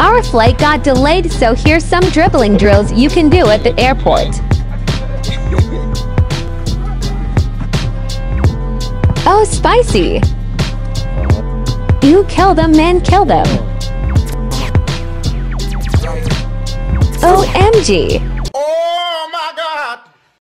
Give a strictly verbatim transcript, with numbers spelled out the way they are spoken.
Our flight got delayed, so here's some dribbling drills you can do at the airport. Oh, spicy! You kill them, man, kill them! O M G!